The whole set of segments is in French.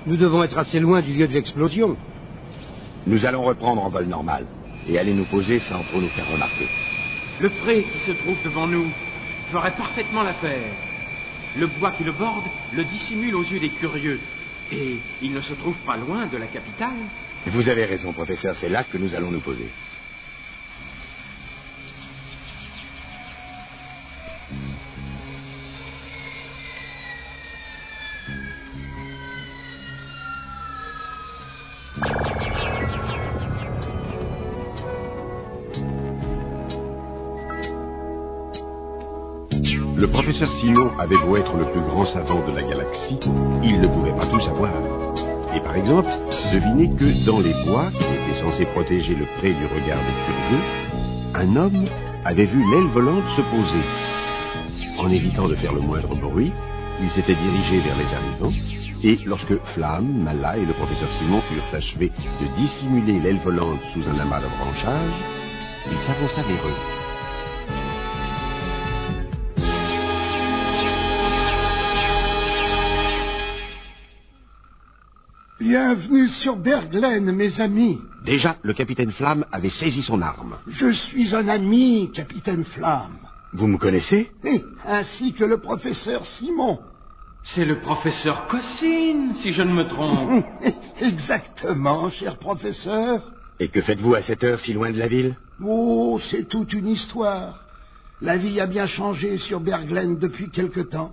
Nous devons être assez loin du lieu de l'explosion. Nous allons reprendre en vol normal et aller nous poser sans trop nous faire remarquer. Le pré qui se trouve devant nous ferait parfaitement l'affaire. Le bois qui le borde le dissimule aux yeux des curieux. Et il ne se trouve pas loin de la capitale. Vous avez raison, professeur, c'est là que nous allons nous poser. Le professeur Simon avait beau être le plus grand savant de la galaxie, il ne pouvait pas tout savoir. Et par exemple, devinez que dans les bois, qui étaient censés protéger le pré du regard des curieux, un homme avait vu l'aile volante se poser. En évitant de faire le moindre bruit, il s'était dirigé vers les arrivants, et lorsque Flamme, Mala et le professeur Simon eurent achevé de dissimuler l'aile volante sous un amas de branchages, il s'avança vers eux. Bienvenue sur Berglen, mes amis. Déjà, le capitaine Flamme avait saisi son arme. Je suis un ami, capitaine Flamme. Vous me connaissez? Et ainsi que le professeur Simon. C'est le professeur Cossine, si je ne me trompe. Exactement, cher professeur. Et que faites-vous à cette heure si loin de la ville? Oh, c'est toute une histoire. La vie a bien changé sur Berglen depuis quelque temps.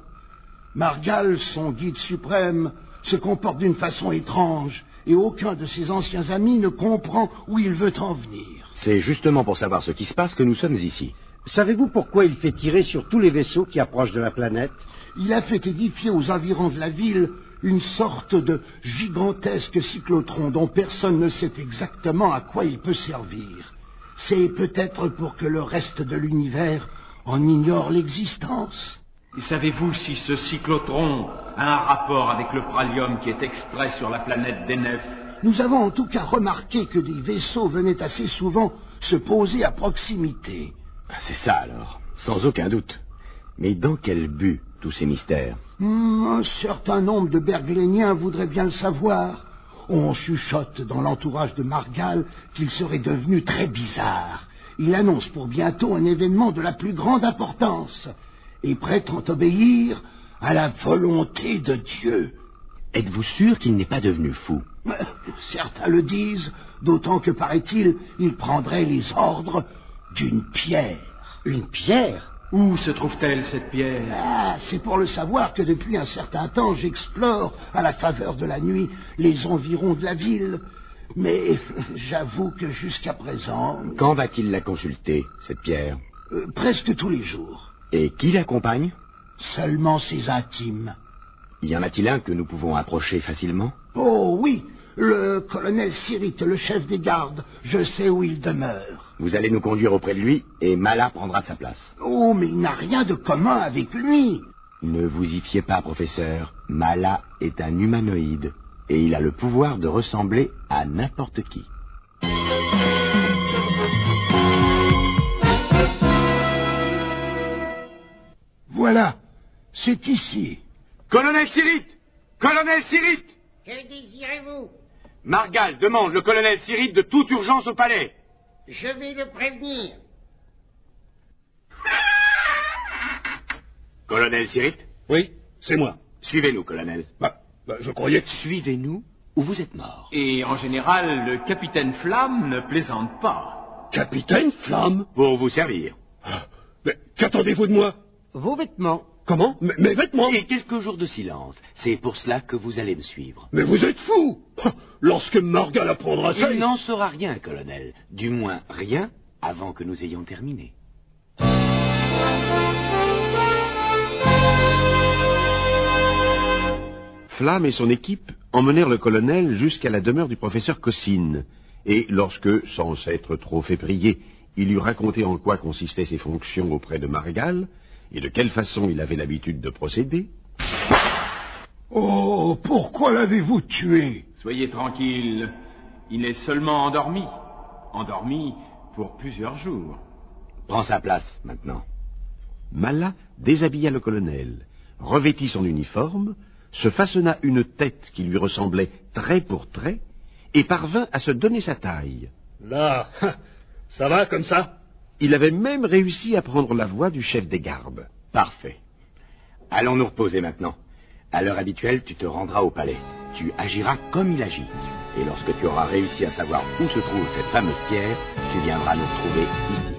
Margal, son guide suprême, se comporte d'une façon étrange, et aucun de ses anciens amis ne comprend où il veut en venir. C'est justement pour savoir ce qui se passe que nous sommes ici. Savez-vous pourquoi il fait tirer sur tous les vaisseaux qui approchent de la planète? Il a fait édifier aux environs de la ville une sorte de gigantesque cyclotron dont personne ne sait exactement à quoi il peut servir. C'est peut-être pour que le reste de l'univers en ignore l'existence. Et savez-vous si ce cyclotron a un rapport avec le pralium qui est extrait sur la planète des Nefs? Nous avons en tout cas remarqué que des vaisseaux venaient assez souvent se poser à proximité. C'est ça alors, sans aucun doute. Mais dans quel but, tous ces mystères? Un certain nombre de Bergléniens voudraient bien le savoir. On chuchote dans l'entourage de Margal qu'il serait devenu très bizarre. Il annonce pour bientôt un événement de la plus grande importance, et prétend obéir à la volonté de Dieu. Êtes-vous sûr qu'il n'est pas devenu fou? Certains le disent, d'autant que, paraît-il, il prendrait les ordres d'une pierre. Une pierre? Où se trouve-t-elle, cette pierre? Ah, c'est pour le savoir que depuis un certain temps, j'explore, à la faveur de la nuit, les environs de la ville. Mais j'avoue que jusqu'à présent... Quand va-t-il la consulter, cette pierre? Presque tous les jours. Et qui l'accompagne? Seulement ses intimes. Y en a-t-il un que nous pouvons approcher facilement? Oh oui, le colonel Cyrite, le chef des gardes. Je sais où il demeure. Vous allez nous conduire auprès de lui et Mala prendra sa place. Oh, mais il n'a rien de commun avec lui. Ne vous y fiez pas, professeur. Mala est un humanoïde et il a le pouvoir de ressembler à n'importe qui. Voilà, c'est ici. Colonel Cyrite! Colonel Cyrite! Que désirez-vous? Margal demande le colonel Cyrite de toute urgence au palais. Je vais le prévenir. Colonel Cyrite? Oui, c'est moi. Suivez-nous, colonel. Je croyais que... Suivez-nous ou vous êtes mort. Et en général, le capitaine Flamme ne plaisante pas. Capitaine Flamme? Pour vous servir. Mais qu'attendez-vous de moi? Vos vêtements. Comment? Mes vêtements? Et quelques jours de silence. C'est pour cela que vous allez me suivre. Mais vous êtes fou! Lorsque Margal apprendra ça... Il n'en saura rien, colonel. Du moins, rien avant que nous ayons terminé. Flamme et son équipe emmenèrent le colonel jusqu'à la demeure du professeur Cossine, et lorsque, sans s'être trop fait prier, il lui racontait en quoi consistaient ses fonctions auprès de Margal, et de quelle façon il avait l'habitude de procéder... Oh, pourquoi l'avez-vous tué? Soyez tranquille, il est seulement endormi. Endormi pour plusieurs jours. Prends sa place, maintenant. Mala déshabilla le colonel, revêtit son uniforme, se façonna une tête qui lui ressemblait trait pour trait et parvint à se donner sa taille. Là, ça va comme ça? Il avait même réussi à prendre la voix du chef des gardes. Parfait. Allons nous reposer maintenant. À l'heure habituelle, tu te rendras au palais. Tu agiras comme il agit. Et lorsque tu auras réussi à savoir où se trouve cette fameuse pierre, tu viendras nous trouver ici.